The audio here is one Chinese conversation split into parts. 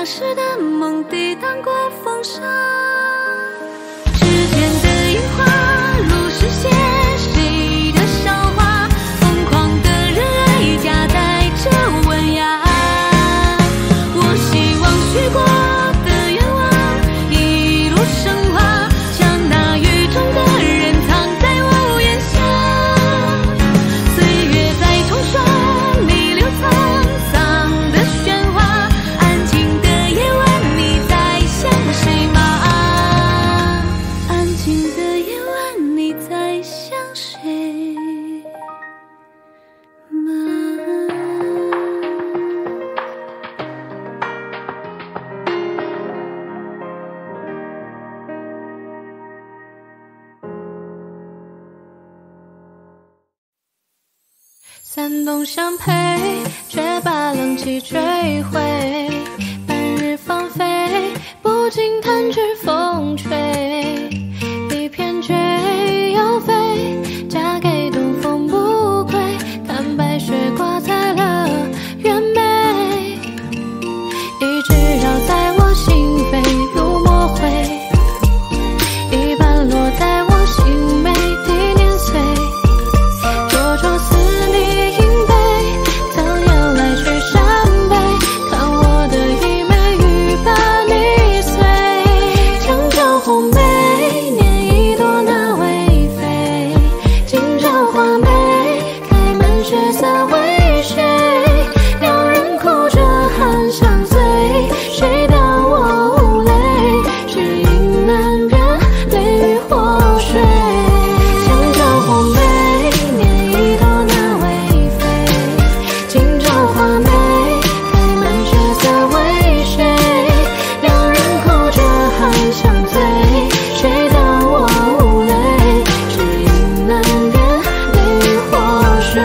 时的梦抵挡过风沙。指尖的樱花如是写谁的韶华，疯狂的热爱夹带着文雅。我希望许过的愿望一路升华，将那雨中的人藏在屋檐下。岁月在冲刷弥留沧桑的喧哗，安静的夜晚你在想谁吗？安静的夜晚你在想谁吗？三冬相陪，却把冷气追回。半日芳菲，不禁弹指风吹。一片绝又飞，嫁给东风不归。看白雪挂在了原眉，一直绕在我心扉如墨灰，一半落在我心眉的年岁。灼灼似你银杯，曾有来去山北，看我的一眉欲把你碎。墙角红梅，捻一朵那微飞，今朝花梅，开满血色为谁？两人哭着含相随，谁当我无泪？只因难忍泪与祸水。墙角红梅，捻一朵那微飞，今朝花梅，开满血色为谁？两人哭着含相随，谁当我无泪？只因难忍泪与祸水。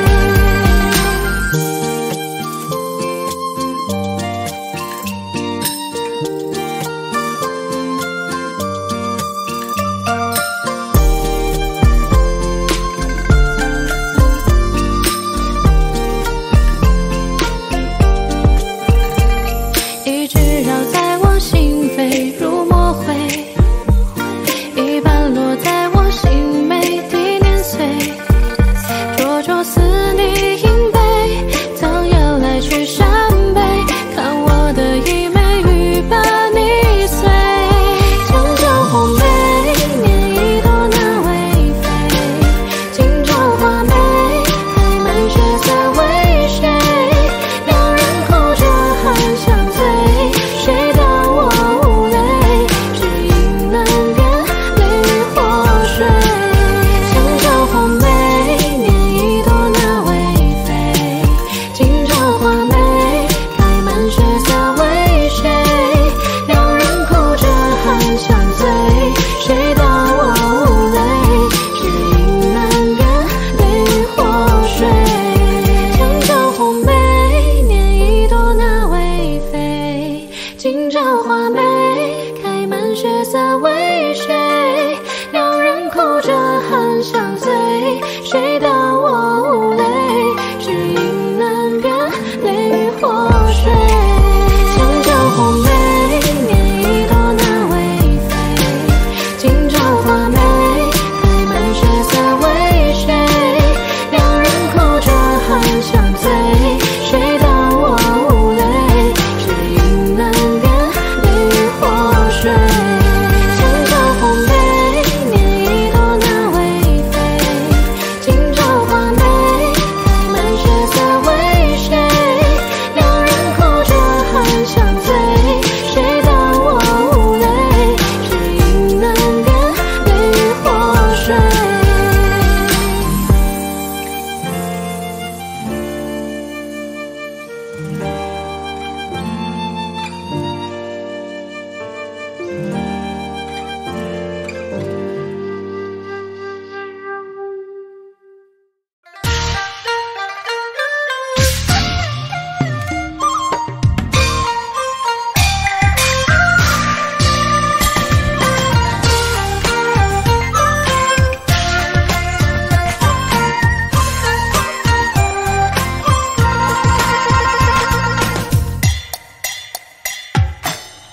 一直绕在我心扉如墨灰，一半落在我心眉的年岁。灼灼似你银杯，曾有来去山北，看我的一眉欲把你碎。墙角红梅，捻一朵那微飞，今朝花梅，开满血色为谁？两人哭着含相随，谁当我无泪？只因难忍泪与祸水。墙角红梅，捻一朵那微飞，今朝花梅，开满血色为谁？两人哭着含相随，谁当我无泪？只因难忍泪与祸水。墙角红梅，捻一朵那微飞，今朝花梅，开满血色为谁？两人哭着含相随，谁当我无泪？只因难忍泪与祸水。墙角红梅，捻一朵那微飞，今朝花梅，开满血色为谁？两人哭着含相随，谁当我无泪？只因难忍泪与祸水。墙角红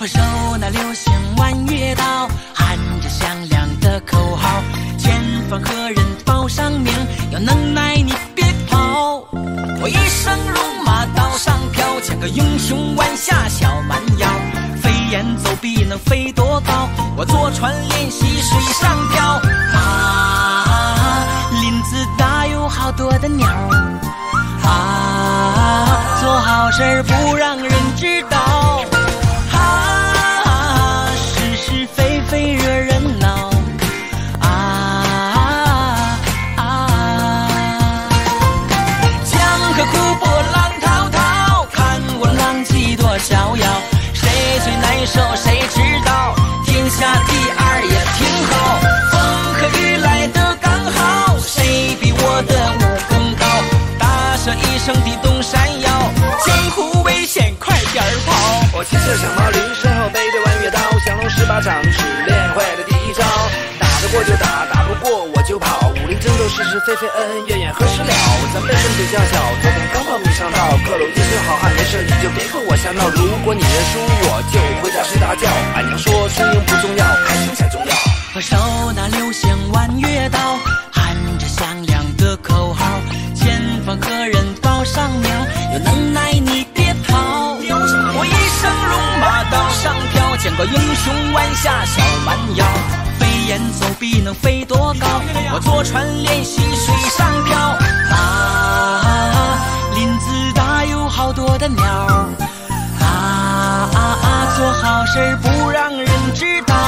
我手拿流星弯月刀，喊着响亮的口号，前方何人报上名？有能耐你别跑！我一生戎马刀上飘，像个英雄弯下小蛮腰，飞檐走壁能飞多高？我坐船练习水上漂啊，林子大有好多的鸟啊，做好事不让人知道啊，是是非非惹人恼啊啊！江河湖泊浪滔滔，看我浪迹多逍遥，谁最难受谁知道？天下第二也挺好，风和雨来得刚好，谁比我的武功高？大笑一声地动山摇，江湖危险快点跑！ 我骑着小毛驴，身后背着弯月刀，降龙18掌是练会的第一招，打得过就打，打不过我就跑，武林争斗是是非非恩恩怨怨何时了？咱辈分比较小，昨天刚报名上道，各路英雄好汉没事你就别和我瞎闹，如果你认输我就回家睡大觉，俺娘说输赢不重要，开心才重要。 我手拿流星弯月刀，喊着响亮的口号，前方何人报上名？有能耐你别跑！我一生戎马刀上飘，见过英雄弯下小蛮腰，飞檐走壁能飞多高？我坐船练习水上漂啊，林子大有好多的鸟啊啊啊，做好事不让人知道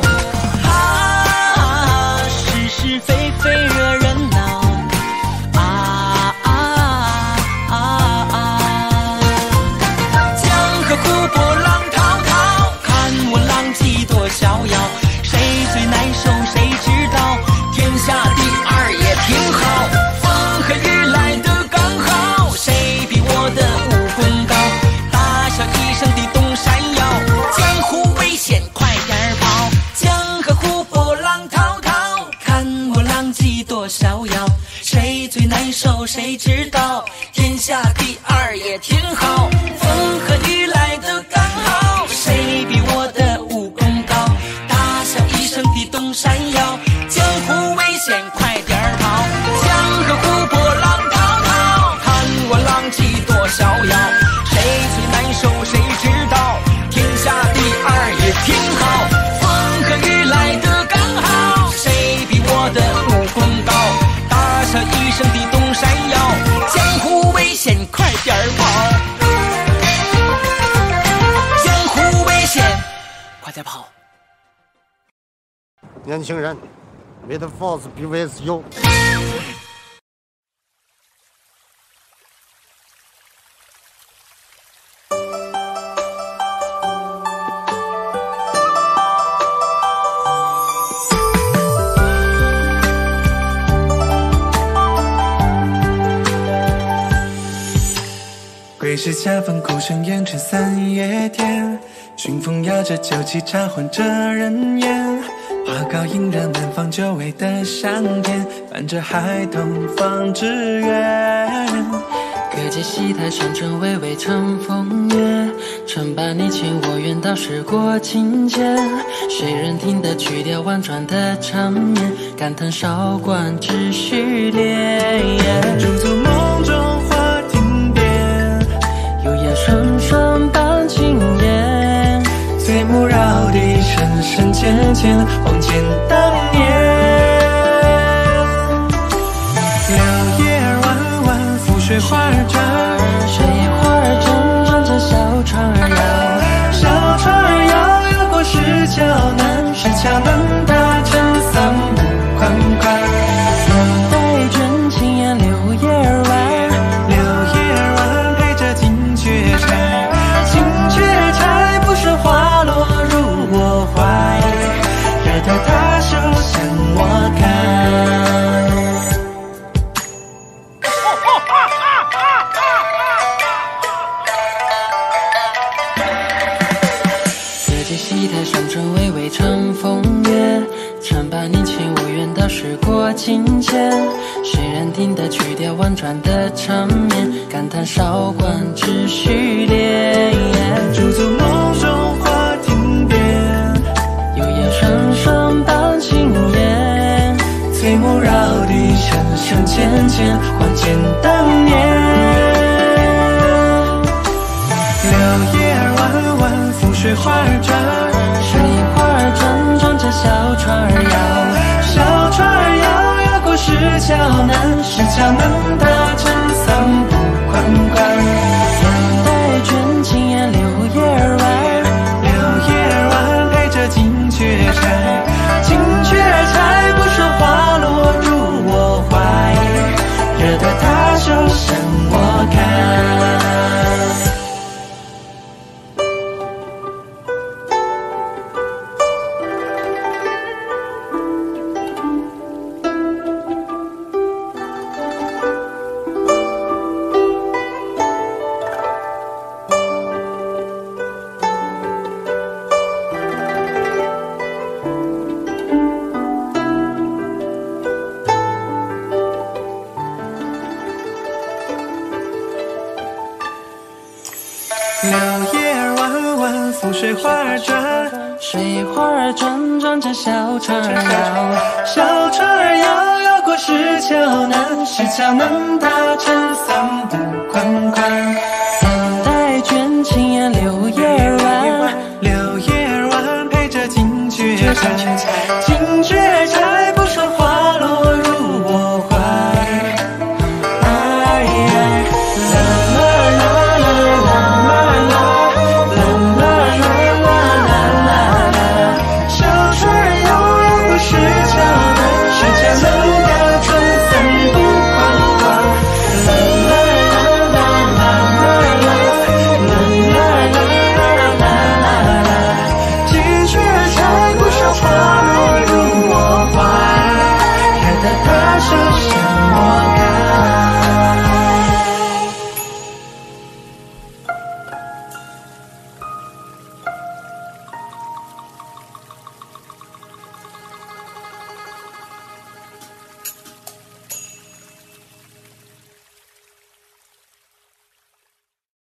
啊，是是非非惹人恼啊啊啊啊！江河湖泊浪滔滔，看我浪迹多逍遥，谁最难受谁知道？天下第二也挺好，风和雨来得刚好，谁比我的武功高？大笑一声地动山摇，江湖危险快点跑！江河湖泊浪滔滔，看我浪迹多逍遥，谁最难受谁知道？天下第二也挺好，风和雨来得刚好，谁比我的武功高？大笑一声地动山摇，江湖危险快点跑！江河湖泊浪滔滔，看我浪迹多逍遥，谁最难受谁知道？天下第二也挺好，风和雨来得刚好，谁比我的武功高？大笑一声地动山摇，江湖危险快点跑！江湖危险快点跑！ 年轻人 ，May the force be with you。 归时恰逢鼓声延迟三月天，熏风摇着酒旗茶换着人烟，花糕映着南方久违的香甜，伴着孩童放纸鸢。 各界戏台山川巍巍成风月，称把你情我愿到时过境迁，谁人听得曲调婉转的缠绵，感叹韶关只须恋。 驻足梦中花亭边， 幽夜双双伴轻烟， 岁暮绕地深深浅浅，望见当年。柳叶儿弯弯，浮水花儿转， 水花儿转转着小船儿摇， 小船儿摇摇过石桥南，石桥南大成三步宽宽。 两代卷青烟，柳叶儿弯， 柳叶儿弯陪着金雀钗，金雀钗不是花落入我怀，惹得他手向我看。 各界戏台山川巍巍成风月，常把你情我愿到时过境迁，谁人听得曲调婉转的缠绵，感叹韶关只须恋。 驻足梦中花亭前还见当年。柳叶儿弯弯，浮水花儿转， 水花儿转转着小船儿摇， 小船儿摇摇过石桥南，石桥南搭成三步宽宽。 两代卷青烟，柳叶儿弯， 柳叶儿弯陪着金雀钗，金雀钗不说花落入我怀，惹得他手向我看。柳叶儿弯弯，浮水花儿转， 水花儿转转着小船儿摇， 小船儿摇摇过石桥南，石桥南搭成三步宽宽。 两